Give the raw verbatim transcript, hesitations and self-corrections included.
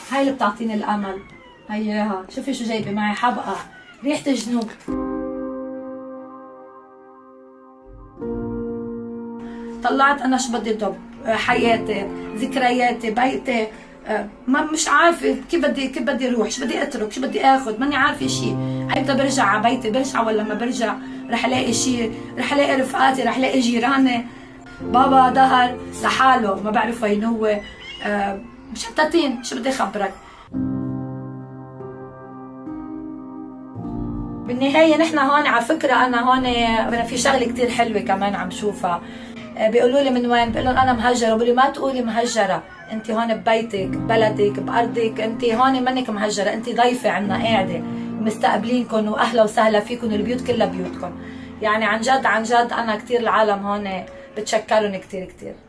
هاي اللي بتعطيني الامل. هياها شوفي شو جايبه معي، حبقى ريحه الجنوب. طلعت انا شو بدي ضب، حياتي، ذكرياتي، بيتي، ما مش عارفه كيف بدي كيف بدي اروح، شو بدي اترك، شو بدي اخذ، ماني عارفه شيء. ايمتى برجع على بيتي، برجع ولا ما برجع، رح الاقي شيء، رح الاقي رفقاتي، رح الاقي جيراني. بابا ظهر لحاله ما بعرف وين هو، مشتتين، شو بدي اخبرك. بالنهايه نحن هون على فكره، انا هون انا في شغله كثير حلوه كمان عم شوفها. بيقولوا لي من وين؟ بقول لهم انا مهجره، بقولوا لي ما تقولي مهجره، انت هون ببيتك ببلدك بارضك، انت هون منك مهجره، انت ضيفه عنا قاعده ومستقبلينكم واهلا وسهلا فيكم، البيوت كلها بيوتكم. يعني عن جد عن جد انا كثير العالم هون بتشكرهم كثير كثير.